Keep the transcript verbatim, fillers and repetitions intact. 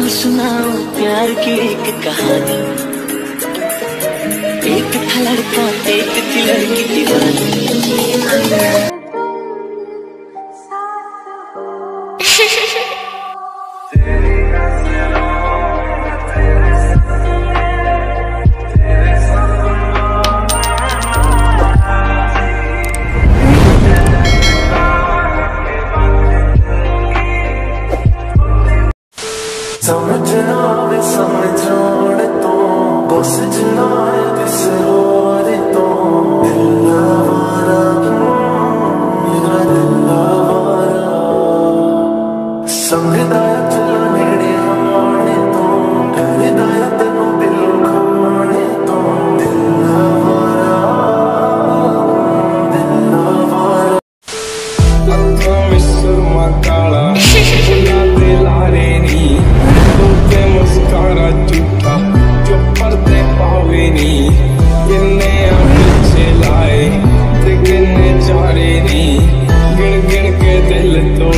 सुनाओ प्यार की एक कहानी। एक था लड़का एक थी लड़की दीवानी। समझना वे समझाने तो बस जना है किसे और तो दिल आवारा मेरा दिल आवारा संगदा चला नेड़े आने तो डरदा तेनों दिल खाने तो दिल आवारा दिल आवारा अखा में सुरमा काला लारे नी मुस्कारा झूठा जो पर्दे पावे नी किन्ने पीछे लाए ते किन्ने चारे नी गिन गिन के दिल तो